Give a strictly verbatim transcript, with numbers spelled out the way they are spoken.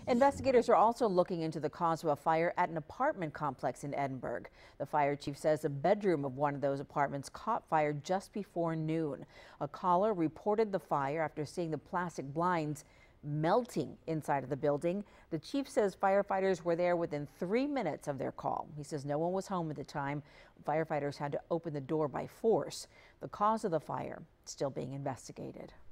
Investigators are also looking into the cause of a fire at an apartment complex in Edinburg. The fire chief says a bedroom of one of those apartments caught fire just before noon. A caller reported the fire after seeing the plastic blinds melting inside of the building. The chief says firefighters were there within three minutes of their call. He says no one was home at the time. Firefighters had to open the door by force. The cause of the fire still being investigated.